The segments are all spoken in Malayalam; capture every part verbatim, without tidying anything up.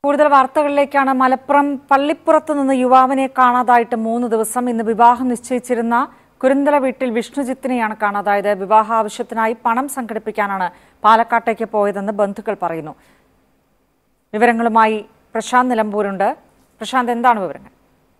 കൂടുതൽ വാർത്തകളിലേക്കാണ്. മലപ്പുറം പള്ളിപ്പുറത്ത് നിന്ന് യുവാവിനെ കാണാതായിട്ട് മൂന്ന് ദിവസം. ഇന്ന് വിവാഹം നിശ്ചയിച്ചിരുന്ന കുരുന്തല വീട്ടിൽ വിഷ്ണുജിത്തിനെയാണ് കാണാതായത്. വിവാഹ ആവശ്യത്തിനായി പണം സംഘടിപ്പിക്കാനാണ് പാലക്കാട്ടേക്ക് പോയതെന്ന് ബന്ധുക്കൾ പറയുന്നു. വിവരങ്ങളുമായി പ്രശാന്ത് നിലമ്പൂരുണ്ട്. പ്രശാന്ത്, എന്താണ് വിവരങ്ങൾ?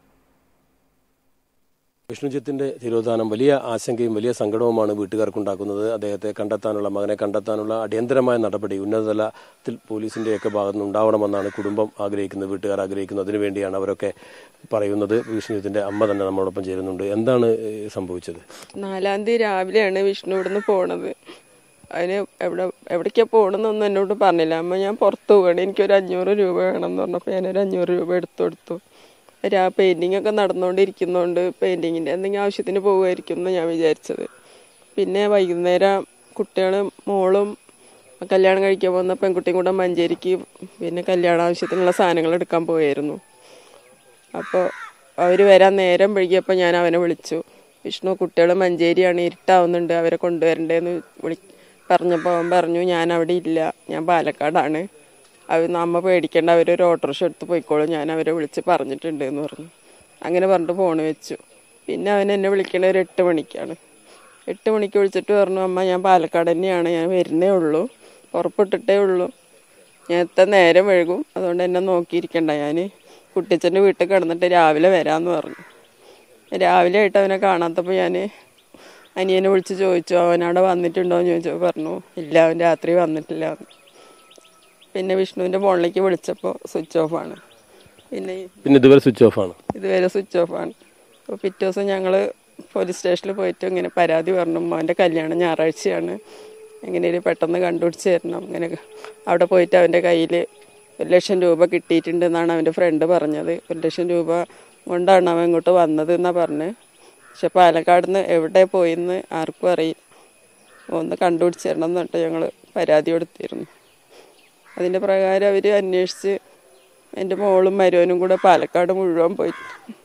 വിഷ്ണുജിത്തിന്റെ തിരോധാനം വലിയ ആശങ്കയും വലിയ സങ്കടവുമാണ് വീട്ടുകാർക്കുണ്ടാക്കുന്നത്. അദ്ദേഹത്തെ കണ്ടെത്താനുള്ള മകനെ കണ്ടെത്താനുള്ള അടിയന്തരമായ നടപടി ഉന്നതതലത്തിൽ പോലീസിന്റെയൊക്കെ ഭാഗത്തു നിന്ന് ഉണ്ടാവണമെന്നാണ് കുടുംബം ആഗ്രഹിക്കുന്നത്, വീട്ടുകാർ ആഗ്രഹിക്കുന്നത്. അതിനുവേണ്ടിയാണ് അവരൊക്കെ പറയുന്നത്. വിഷ്ണുജിത്തിന്റെ അമ്മ തന്നെ നമ്മളോടൊപ്പം ചേരുന്നുണ്ട്. എന്താണ് സംഭവിച്ചത്? നാലാം തീയതി രാവിലെയാണ് വിഷ്ണു ഇവിടുന്ന് പോണത്. അതിന് എവിടെ എവിടേക്കാ പോകണമെന്നൊന്നും എന്നോട് പറഞ്ഞില്ല. അമ്മ ഞാൻ പുറത്തു പോകണം, എനിക്കൊരു അഞ്ഞൂറ് രൂപ വേണം എന്ന് പറഞ്ഞപ്പോൾ ഞാനൊരു അഞ്ഞൂറ് രൂപ എടുത്തു കൊടുത്തു. ആ പെയിൻറ്റിങ് ഒക്കെ നടന്നുകൊണ്ടിരിക്കുന്നതുകൊണ്ട് പെയിൻറ്റിങ്ങിൻ്റെ എന്തെങ്കിലും ആവശ്യത്തിന് പോകുമായിരിക്കും എന്ന് ഞാൻ വിചാരിച്ചത്. പിന്നെ വൈകുന്നേരം കുട്ടികളും മോളും കല്യാണം കഴിക്കാൻ പോകുന്ന പെൺകുട്ടിയും കൂടെ മഞ്ചേരിക്ക് പിന്നെ കല്യാണ ആവശ്യത്തിനുള്ള സാധനങ്ങൾ എടുക്കാൻ പോയായിരുന്നു. അപ്പോൾ അവർ വരാൻ നേരം വൈകിയപ്പോൾ ഞാൻ അവനെ വിളിച്ചു. വിഷ്ണു, കുട്ടികൾ മഞ്ചേരിയാണ്, ഇരുട്ടാവുന്നുണ്ട്, അവരെ കൊണ്ടുവരണ്ടേന്ന് വിളി പറഞ്ഞപ്പോൾ അവൻ പറഞ്ഞു ഞാൻ അവിടെ ഇല്ല, ഞാൻ പാലക്കാടാണ്, അവർ നമ്മ പേടിക്കേണ്ട, അവരൊരു ഓട്ടോറിക്ഷ എടുത്ത് പോയിക്കോളും, ഞാൻ അവരെ വിളിച്ച് പറഞ്ഞിട്ടുണ്ട് എന്ന് പറഞ്ഞു. അങ്ങനെ പറഞ്ഞിട്ട് ഫോണ് വെച്ചു. പിന്നെ അവൻ എന്നെ വിളിക്കണത് ഒരു എട്ട് മണിക്കാണ്. എട്ട് മണിക്ക് വിളിച്ചിട്ട് പറഞ്ഞു, അമ്മ ഞാൻ പാലക്കാട് തന്നെയാണ്, ഞാൻ വരുന്നേ ഉള്ളൂ, പുറപ്പെട്ടിട്ടേ ഉള്ളൂ, ഞാൻ എത്ര നേരം വഴുകും, അതുകൊണ്ട് എന്നെ നോക്കിയിരിക്കണ്ട, ഞാൻ കുട്ടിച്ചൻ്റെ വീട്ടിൽ കിടന്നിട്ട് രാവിലെ വരാമെന്ന് പറഞ്ഞു. രാവിലെ ആയിട്ട് അവനെ കാണാത്തപ്പോൾ ഞാൻ അനിയനെ വിളിച്ച് ചോദിച്ചു, അവനവിടെ വന്നിട്ടുണ്ടോ എന്ന് ചോദിച്ചപ്പോൾ പറഞ്ഞു ഇല്ല, അവൻ രാത്രി വന്നിട്ടില്ല. പിന്നെ വിഷ്ണുവിൻ്റെ ഫോണിലേക്ക് വിളിച്ചപ്പോൾ സ്വിച്ച് ഓഫാണ്. പിന്നെ പിന്നെ ഇതുവരെ സ്വിച്ച് ഓഫാണ് ഇതുവരെ സ്വിച്ച് ഓഫാണ്. അപ്പോൾ പിറ്റേ ദിവസം ഞങ്ങൾ പോലീസ് സ്റ്റേഷനിൽ പോയിട്ട് ഇങ്ങനെ പരാതി പറഞ്ഞു, അവൻ്റെ കല്യാണം ഞായറാഴ്ചയാണ്, എങ്ങനെയും പെട്ടെന്ന് കണ്ടുപിടിച്ച് തരണം. അങ്ങനെ അവിടെ പോയിട്ട് അവൻ്റെ കയ്യിൽ ഒരു ലക്ഷം രൂപ കിട്ടിയിട്ടുണ്ടെന്നാണ് അവൻ്റെ ഫ്രണ്ട് പറഞ്ഞത്. ഒരു ലക്ഷം രൂപ കൊണ്ടാണ് അവൻ ഇങ്ങോട്ട് വന്നത് എന്നാണ് പറഞ്ഞത്. പക്ഷെ പാലക്കാട് നിന്ന് എവിടെ പോയിന്ന് ആർക്കും അറിയില്ല. ഒന്ന് കണ്ടുപിടിച്ച് തരണം എന്നിട്ട് ഞങ്ങൾ പരാതി കൊടുത്തിരുന്നു. അതിൻ്റെ പ്രകാരം അവർ അന്വേഷിച്ച് എൻ്റെ മോളും മരുവനും കൂടെ പാലക്കാട് മുഴുവൻ പോയി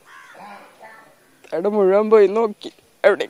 അവിടെ മുഴുവൻ പോയി നോക്കി, എവിടെ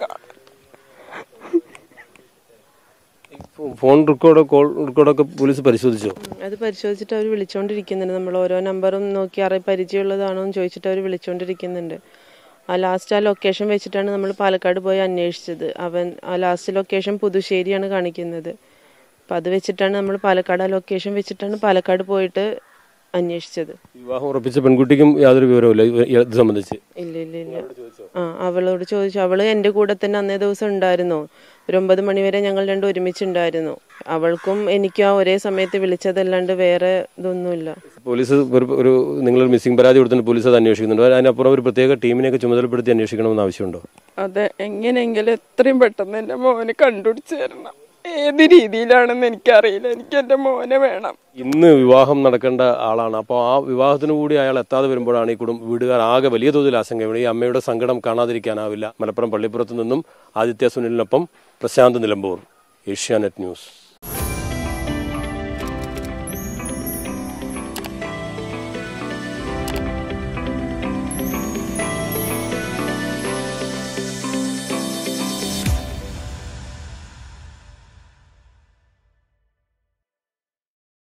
ഫോൺ റെക്കോർഡോ കോൾ റെക്കോർഡൊക്കെ പോലീസ് പരിശോധിച്ചോ? അത് പരിശോധിച്ചിട്ട് അവർ വിളിച്ചുകൊണ്ടിരിക്കുന്നുണ്ട്. നമ്മൾ ഓരോ നമ്പറും നോക്കി അറി പരിചയമുള്ളതാണോ എന്ന് ചോദിച്ചിട്ട് അവർ വിളിച്ചുകൊണ്ടിരിക്കുന്നുണ്ട്. ആ ലാസ്റ്റ് ആ ലൊക്കേഷൻ വെച്ചിട്ടാണ് നമ്മൾ പാലക്കാട് പോയി അന്വേഷിച്ചത്. അവൻ ആ ലാസ്റ്റ് ലൊക്കേഷൻ പുതുശ്ശേരിയാണ് കാണിക്കുന്നത്. അപ്പം അത് വെച്ചിട്ടാണ് നമ്മൾ പാലക്കാട് ആ ലൊക്കേഷൻ വെച്ചിട്ടാണ് പാലക്കാട് പോയിട്ട് അന്വേഷിച്ചത്. വിവാഹം ഉറപ്പിച്ച പെൺകുട്ടിക്കും യാതൊരു വിവരവുമില്ല ഇത് സംബന്ധിച്ച്? ഇല്ല ഇല്ല ഇല്ല ആ അവളോട് ചോദിച്ചു. അവള് എൻ്റെ കൂടെ തന്നെ അന്നേ ദിവസം ഉണ്ടായിരുന്നു. ഒരു ഒമ്പത് മണിവരെ ഞങ്ങൾ രണ്ടും ഒരുമിച്ചുണ്ടായിരുന്നു. അവൾക്കും എനിക്കും ആ ഒരേ സമയത്ത് വിളിച്ചതല്ലാണ്ട് വേറെ ഇതൊന്നുമില്ല. പോലീസ് ഒരു നിങ്ങളൊരു മിസ്സിംഗ് പരാതി കൊടുത്തിട്ട് പോലീസ് അത് അന്വേഷിക്കുന്നുണ്ട്. അതിനപ്പുറം ഒരു പ്രത്യേക ടീമിനെയൊക്കെ ചുമതലപ്പെടുത്തി അന്വേഷിക്കണമെന്ന് ആവശ്യമുണ്ടോ? അതെ, എങ്ങനെയെങ്കിലും എത്രയും പെട്ടെന്ന് എൻ്റെ മോനെ കണ്ടുപിടിച്ച് തരണം. ഏത് രീതിയിലാണെന്ന് എനിക്കറിയില്ല, എനിക്ക് എൻ്റെ മോനെ വേണം. ഇന്ന് വിവാഹം നടക്കേണ്ട ആളാണ്. അപ്പോൾ ആ വിവാഹത്തിന് കൂടി അയാൾ എത്താതെ വരുമ്പോഴാണ് ഈ കുടുംബ വീടുകാർ ആകെ വലിയ തോതിൽ ആശങ്കയാണ്. ഈ അമ്മയുടെ സങ്കടം കാണാതിരിക്കാനാവില്ല. മലപ്പുറം പള്ളിപ്പുറത്ത് നിന്നും ആദിത്യ സുനിലിനൊപ്പം പ്രശാന്ത് നിലമ്പൂർ, ഏഷ്യാനെറ്റ് ന്യൂസ്.